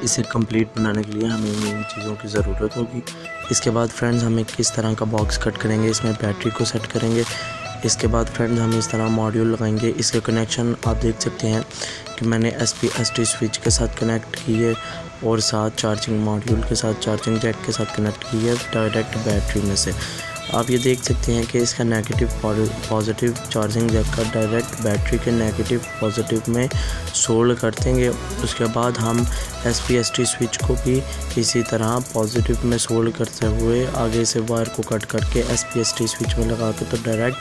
इसे कंप्लीट बनाने के लिए हमें इन चीज़ों की ज़रूरत होगी। इसके बाद फ्रेंड्स हमें किस तरह का बॉक्स कट करेंगे, इसमें बैटरी को सेट करेंगे। इसके बाद फ्रेंड्स हम इस तरह मॉड्यूल लगाएंगे। इसके कनेक्शन आप देख सकते हैं कि मैंने SPST स्विच के साथ कनेक्ट की है और साथ चार्जिंग मॉड्यूल के साथ, चार्जिंग जैक के साथ कनेक्ट की है डायरेक्ट बैटरी में से। आप ये देख सकते हैं कि इसका नेगेटिव पॉजिटिव चार्जिंग जैक का डायरेक्ट बैटरी के नेगेटिव पॉजिटिव में सोल्ड कर देंगे। उसके बाद हम SPST स्विच को भी इसी तरह पॉजिटिव में सोल्ड करते हुए आगे से वायर को कट करके SPST स्विच में लगा के तो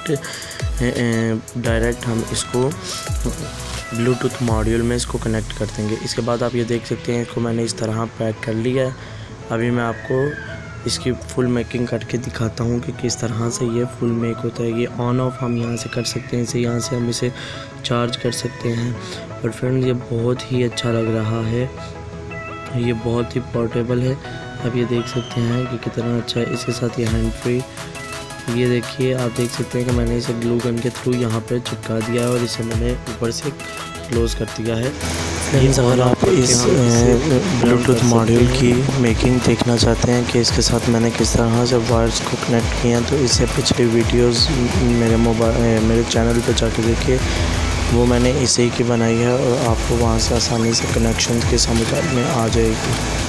डायरेक्ट हम इसको ब्लूटूथ मॉड्यूल में इसको कनेक्ट कर देंगे। इसके बाद आप ये देख सकते हैं इसको मैंने इस तरह पैक कर लिया है। अभी मैं आपको इसकी फुल मेकिंग करके दिखाता हूँ कि किस तरह से ये फुल मेक होता है। ये ऑन ऑफ हम यहाँ से कर सकते हैं, इसे यहाँ से हम इसे चार्ज कर सकते हैं। और फ्रेंड्स ये बहुत ही अच्छा लग रहा है, ये बहुत ही पोर्टेबल है। अब ये देख सकते हैं कि कितना अच्छा है। इसके साथ ये हैंड फ्री, ये देखिए आप देख सकते हैं कि मैंने इसे ग्लू गन के थ्रू यहाँ पर चिपका दिया है और इसे मैंने ऊपर से क्लोज़ कर दिया है। फ्रेंड्स अगर आप इस ब्लूटूथ मॉड्यूल की मेकिंग देखना चाहते हैं कि इसके साथ मैंने किस तरह से वायर्स को कनेक्ट किया तो इससे पिछली वीडियोस मेरे चैनल पे जाके देखिए, वो मैंने इसे ही की बनाई है और आपको वहाँ से आसानी से कनेक्शन के समझ में आ जाएगी।